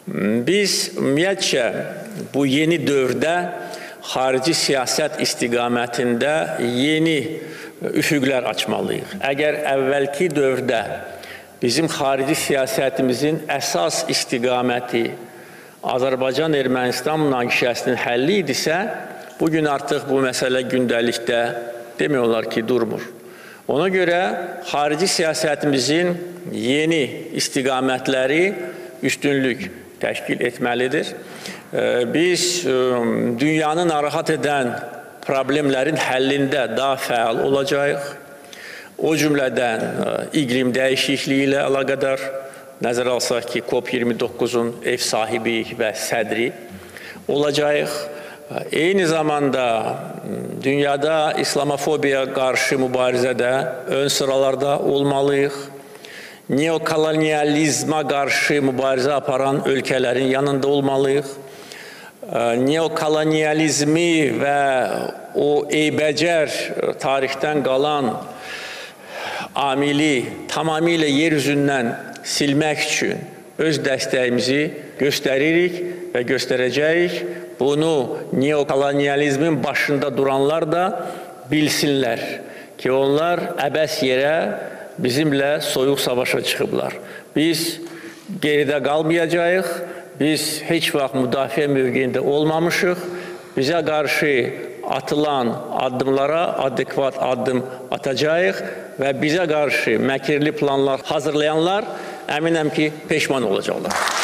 Biz ümumiyyətcə bu yeni dövrdə xarici siyasət istiqamətində yeni üfüqlər açmalıyıq. Əgər əvvəlki dövrdə bizim xarici siyasətimizin əsas istiqaməti Azərbaycan-Ermənistan münaqişəsinin həlli idisə, bugün artıq bu məsələ gündəlikdə demək olar ki, durmur. Ona görə xarici siyasətimizin yeni istiqamətləri üstünlük təşkil etməlidir. Biz dünyanı narahat edən problemlərin həllində daha fəal olacağıq. O cümlədən iqlim dəyişikliyi ilə əlaqədar nəzərə alsaq ki, COP29-un ev sahibi və sədri olacağıq. Eyni zamanda dünyada İslamofobiya qarşı mübarizədə ön sıralarda olmalıyıq. Neokolonializma qarşı mübarizə aparan ölkələrin yanında olmalıyıq. Neokolonializmi və o eybəcər tarixdən qalan amili tamamilə yer üzündən silmək üçün öz dəstəyimizi göstəririk və göstərəcəyik. Bunu neokolonializmin başında duranlar da bilsinlər ki, onlar əbəs yerə bizimlə soyuq savaşa çıxıblar. Biz geridə qalmayacağıq, biz heç vaxt müdafiə mövqeyində olmamışıq. Bizə qarşı atılan addımlara adekvat addım atacağıq və bizə qarşı məkirli planlar hazırlayanlar əminəm ki, peşman olacaqlar.